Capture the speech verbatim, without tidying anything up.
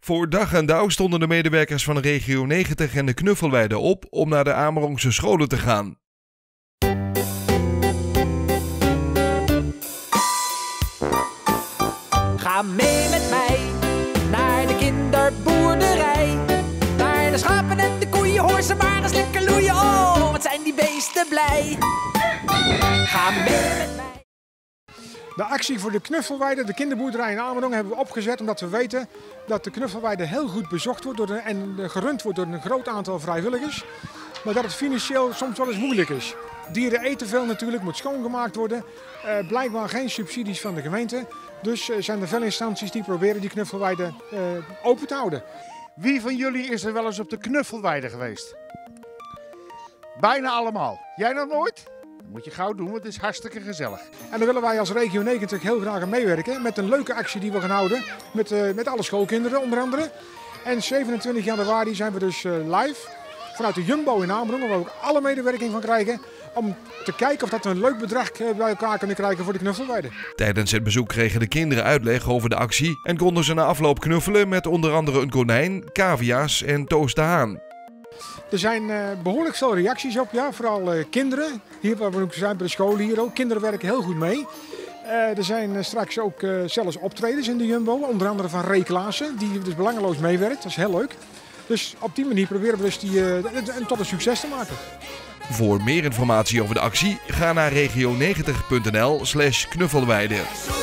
Voor dag en dauw stonden de medewerkers van Regio negentig en de Knuffelweide op om naar de Amerongse scholen te gaan. Ga mee met mij naar de kinderboerderij. Naar de schapen en de koeien, hoor ze maar eens lekker loeien. Oh, wat zijn die beesten blij. Ga mee met mij. De actie voor de Knuffelweide, de kinderboerderij in Amerong, hebben we opgezet omdat we weten dat de Knuffelweide heel goed bezocht wordt door de, en gerund wordt door een groot aantal vrijwilligers. Maar dat het financieel soms wel eens moeilijk is. Dieren eten veel natuurlijk, moet schoongemaakt worden. Uh, blijkbaar geen subsidies van de gemeente. Dus uh, zijn er veel instanties die proberen die Knuffelweide uh, open te houden. Wie van jullie is er wel eens op de Knuffelweide geweest? Bijna allemaal. Jij nog nooit? Dat moet je gauw doen, want het is hartstikke gezellig. En daar willen wij als Regio negentig heel graag aan meewerken met een leuke actie die we gaan houden. Met, uh, met alle schoolkinderen onder andere. En zevenentwintig januari zijn we dus uh, live vanuit de Jumbo in Amerong, waar we ook alle medewerking van krijgen. Om te kijken of dat we een leuk bedrag bij elkaar kunnen krijgen voor de Knuffelweide. Tijdens het bezoek kregen de kinderen uitleg over de actie en konden ze na afloop knuffelen met onder andere een konijn, cavia's en Toos de Haan. Er zijn uh, behoorlijk veel reacties op, ja, vooral uh, kinderen. Hier waar we ook zijn bij de scholen hier ook. Kinderen werken heel goed mee. Uh, er zijn uh, straks ook uh, zelfs optredens in de Jumbo, onder andere van Ray Klaassen, die dus belangeloos meewerkt. Dat is heel leuk. Dus op die manier proberen we dus die uh, tot een succes te maken. Voor meer informatie over de actie ga naar regio negentig punt n l slash knuffelweide.